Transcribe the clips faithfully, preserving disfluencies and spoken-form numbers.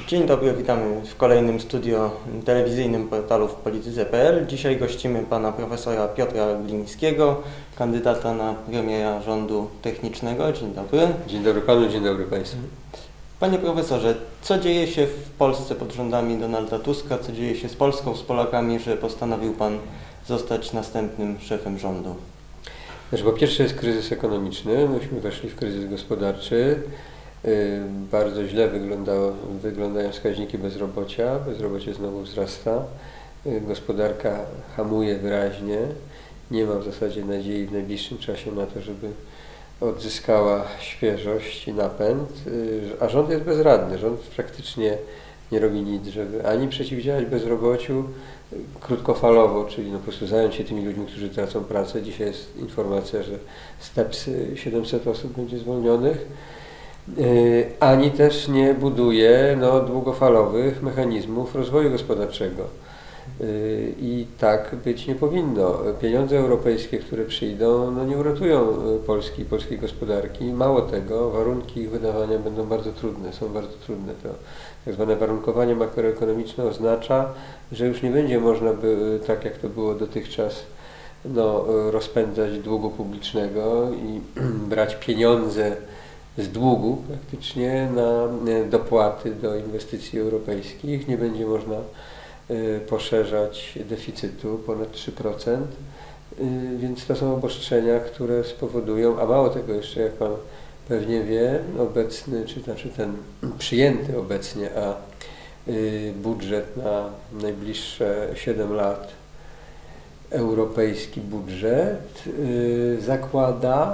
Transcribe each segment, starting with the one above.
Dzień dobry, witamy w kolejnym studio telewizyjnym portalu w polityce kropka p l. Dzisiaj gościmy pana profesora Piotra Glińskiego, kandydata na premiera rządu technicznego. Dzień dobry. Dzień dobry panu, dzień dobry państwu. Panie profesorze, co dzieje się w Polsce pod rządami Donalda Tuska? Co dzieje się z Polską, z Polakami, że postanowił pan zostać następnym szefem rządu? Znaczy, po pierwsze jest kryzys ekonomiczny, myśmy weszli w kryzys gospodarczy. Bardzo źle wyglądało, wyglądają wskaźniki bezrobocia, bezrobocie znowu wzrasta, gospodarka hamuje wyraźnie, nie ma w zasadzie nadziei w najbliższym czasie na to, żeby odzyskała świeżość i napęd, a rząd jest bezradny, rząd praktycznie nie robi nic, żeby ani przeciwdziałać bezrobociu krótkofalowo, czyli no po prostu zająć się tymi ludźmi, którzy tracą pracę. Dzisiaj jest informacja, że z Tepsy siedemset osób będzie zwolnionych, ani też nie buduje no, długofalowych mechanizmów rozwoju gospodarczego. I tak być nie powinno. Pieniądze europejskie, które przyjdą, no nie uratują Polski i polskiej gospodarki. Mało tego, warunki ich wydawania będą bardzo trudne, są bardzo trudne. To tak zwane warunkowanie makroekonomiczne oznacza, że już nie będzie można, by, tak jak to było dotychczas, no, rozpędzać długu publicznego i brać pieniądze z długu praktycznie na dopłaty do inwestycji europejskich. Nie będzie można poszerzać deficytu ponad trzy procent, więc to są obostrzenia, które spowodują, a mało tego jeszcze, jak pan pewnie wie, obecny, czy znaczy ten przyjęty obecnie, a budżet na najbliższe siedem lat, europejski budżet zakłada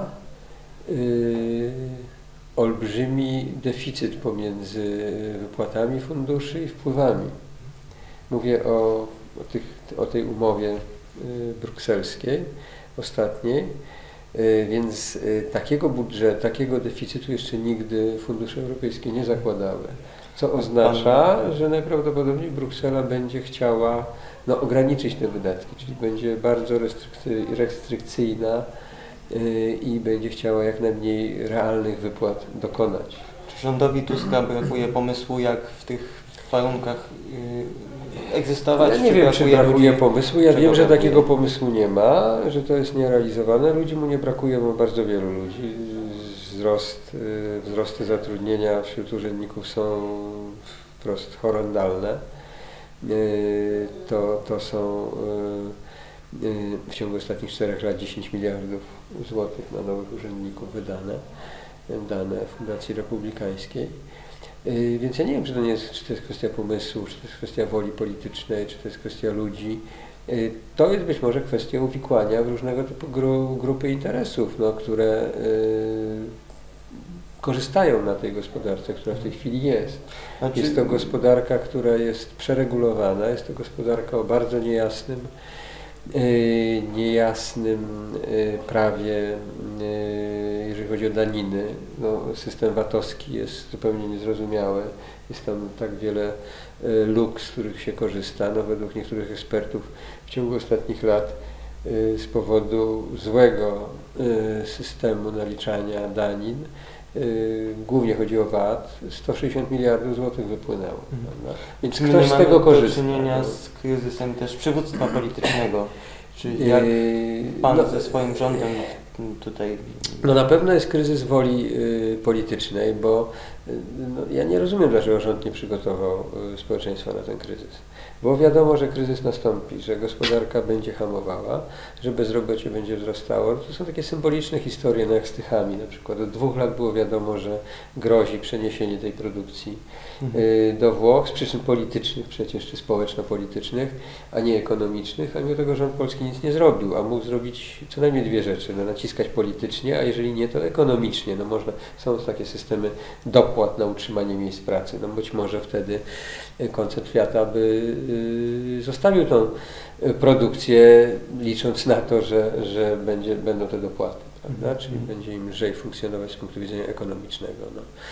olbrzymi deficyt pomiędzy wypłatami funduszy i wpływami. Mówię o, o, tych, o tej umowie brukselskiej, ostatniej, więc takiego budżetu, takiego deficytu jeszcze nigdy fundusze europejskie nie zakładały. Co oznacza, że najprawdopodobniej Bruksela będzie chciała no, ograniczyć te wydatki, czyli będzie bardzo restrykcyjna i będzie chciała jak najmniej realnych wypłat dokonać. Czy rządowi Tuska brakuje pomysłu, jak w tych warunkach egzystować? Ja nie wiem, czy brakuje ludzi, pomysłu. Ja wiem, brakuje? że takiego pomysłu nie ma, że to jest nierealizowane. Ludzi mu nie brakuje, bo bardzo wielu ludzi. Wzrost, wzrosty zatrudnienia wśród urzędników są wprost horrendalne. To, to są w ciągu ostatnich czterech lat dziesięć miliardów złotych na nowych urzędników wydane, dane Fundacji Republikańskiej. Więc ja nie wiem, czy to, nie jest, czy to jest kwestia pomysłu, czy to jest kwestia woli politycznej, czy to jest kwestia ludzi. To jest być może kwestia uwikłania w różnego typu gru, grupy interesów, no, które y, korzystają na tej gospodarce, która w tej chwili jest. Znaczy... Jest to gospodarka, która jest przeregulowana, jest to gospodarka o bardzo niejasnym, y, niejasnym y, prawie, y, jeżeli chodzi o daniny. No, system VAT-owski jest zupełnie niezrozumiały. Jest tam tak wiele y, luk, z których się korzysta. No, według niektórych ekspertów w ciągu ostatnich lat y, z powodu złego y, systemu naliczania danin, y, głównie chodzi o V A T, sto sześćdziesiąt miliardów złotych wypłynęło. Mhm. Więc Czy ktoś z tego korzysta. Do czynienia z kryzysem też przywództwa politycznego. Czy jak pan no, ze swoim rządem tutaj... No na pewno jest kryzys woli y, politycznej, bo y, no, ja nie rozumiem, dlaczego rząd nie przygotował y, społeczeństwa na ten kryzys. Bo wiadomo, że kryzys nastąpi, że gospodarka będzie hamowała, że bezrobocie będzie wzrastało. To są takie symboliczne historie, no jak z Tychami na przykład. Od dwóch lat było wiadomo, że grozi przeniesienie tej produkcji mhm. y, do Włoch z przyczyn politycznych przecież, czy społeczno-politycznych, a nie ekonomicznych, a mimo tego rząd polski nic nie zrobił, a mógł zrobić co najmniej dwie rzeczy. No, naciskać politycznie, a jeżeli nie, to ekonomicznie. No można, są takie systemy dopłat na utrzymanie miejsc pracy. No być może wtedy koncert Fiata by y, zostawił tą produkcję, licząc na to, że, że będzie, będą te dopłaty, prawda? Czyli będzie im lżej funkcjonować z punktu widzenia ekonomicznego. No.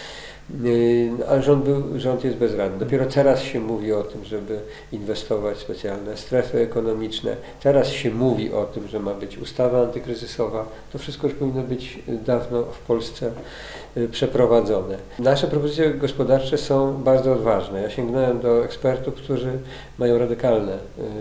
ale rząd, był, rząd jest bezradny. Dopiero teraz się mówi o tym, żeby inwestować w specjalne strefy ekonomiczne. Teraz się mówi o tym, że ma być ustawa antykryzysowa. To wszystko już powinno być dawno w Polsce przeprowadzone. Nasze propozycje gospodarcze są bardzo odważne. Ja sięgnąłem do ekspertów, którzy mają radykalne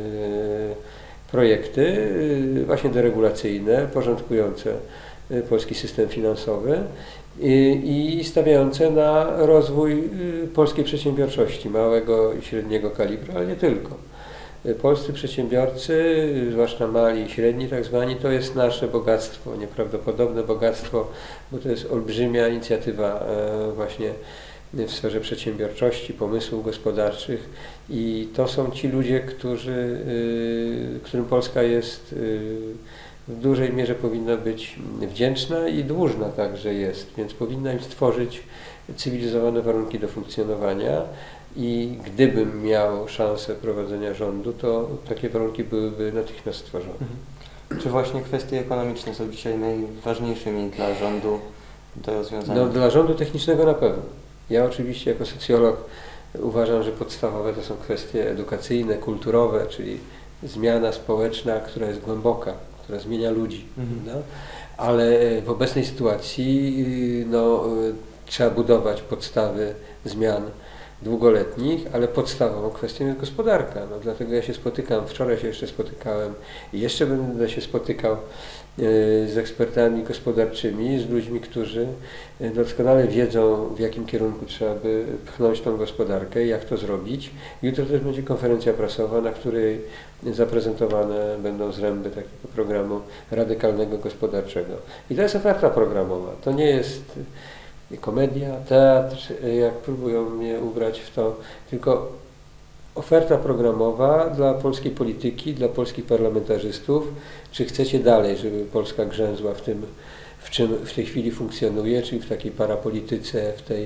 projekty, właśnie deregulacyjne, porządkujące polski system finansowy i, i stawiające na rozwój polskiej przedsiębiorczości, małego i średniego kalibru, ale nie tylko. Polscy przedsiębiorcy, zwłaszcza mali i średni tak zwani, to jest nasze bogactwo, nieprawdopodobne bogactwo, bo to jest olbrzymia inicjatywa właśnie w sferze przedsiębiorczości, pomysłów gospodarczych i to są ci ludzie, którzy, którym Polska jest w dużej mierze powinna być wdzięczna i dłużna także jest, więc powinna im stworzyć cywilizowane warunki do funkcjonowania i gdybym miał szansę prowadzenia rządu, to takie warunki byłyby natychmiast stworzone. Mhm. Czy właśnie kwestie ekonomiczne są dzisiaj najważniejszymi dla rządu do rozwiązania? No, dla rządu technicznego na pewno. Ja oczywiście jako socjolog uważam, że podstawowe to są kwestie edukacyjne, kulturowe, czyli zmiana społeczna, która jest głęboka, która zmienia ludzi. Mhm. No? Ale w obecnej sytuacji no, trzeba budować podstawy zmian długoletnich, ale podstawową kwestią jest gospodarka. No, dlatego ja się spotykam, wczoraj się jeszcze spotykałem i jeszcze będę się spotykał z ekspertami gospodarczymi, z ludźmi, którzy doskonale wiedzą, w jakim kierunku trzeba by pchnąć tą gospodarkę i jak to zrobić. Jutro też będzie konferencja prasowa, na której zaprezentowane będą zręby takiego programu radykalnego gospodarczego. I to jest oferta programowa. To nie jest komedia, teatr, jak próbują mnie ubrać w to, tylko oferta programowa dla polskiej polityki, dla polskich parlamentarzystów. Czy chcecie dalej, żeby Polska grzęzła w tym, w czym w tej chwili funkcjonuje, czyli w takiej parapolityce, w tej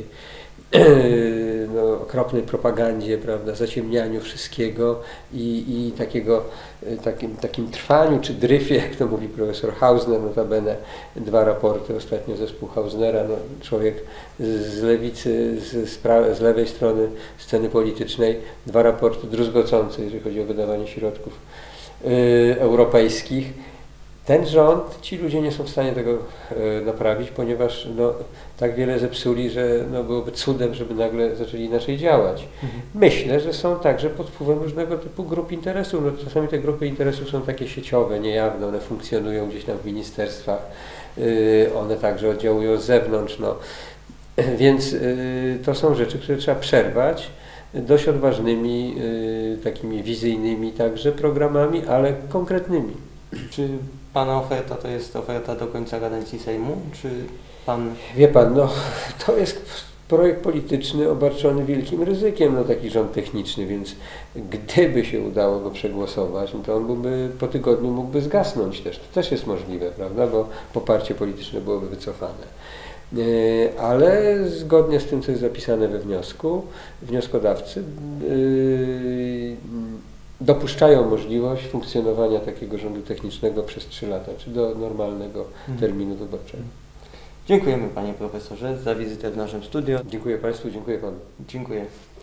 no, okropnej propagandzie, prawda, zaciemnianiu wszystkiego i, i takiego, takim, takim trwaniu czy dryfie, jak to mówi profesor Hausner, notabene dwa raporty ostatnio zespół Hausnera, no, człowiek z lewicy, z, z, pra- z lewej strony sceny politycznej, dwa raporty druzgocące, jeżeli chodzi o wydawanie środków yy, europejskich. Ten rząd, ci ludzie nie są w stanie tego e, naprawić, ponieważ no, tak wiele zepsuli, że no, byłoby cudem, żeby nagle zaczęli inaczej działać. Mhm. Myślę, że są także pod wpływem różnego typu grup interesów. No, czasami te grupy interesów są takie sieciowe, niejawne, one funkcjonują gdzieś tam w ministerstwach, y, one także oddziałują z zewnątrz. No. Więc y, to są rzeczy, które trzeba przerwać dość odważnymi, y, takimi wizyjnymi także programami, ale konkretnymi. Czy Pana oferta to jest oferta do końca kadencji Sejmu? Czy Pan... Wie Pan, no to jest projekt polityczny obarczony wielkim ryzykiem, no taki rząd techniczny, więc gdyby się udało go przegłosować, no to on byłby, po tygodniu mógłby zgasnąć też. To też jest możliwe, prawda, bo poparcie polityczne byłoby wycofane. Ale zgodnie z tym, co jest zapisane we wniosku, wnioskodawcy yy, dopuszczają możliwość funkcjonowania takiego rządu technicznego przez trzy lata, czy do normalnego terminu wyborczego. Dziękujemy Panie Profesorze za wizytę w naszym studio. Dziękuję Państwu, dziękuję Panu. Dziękuję.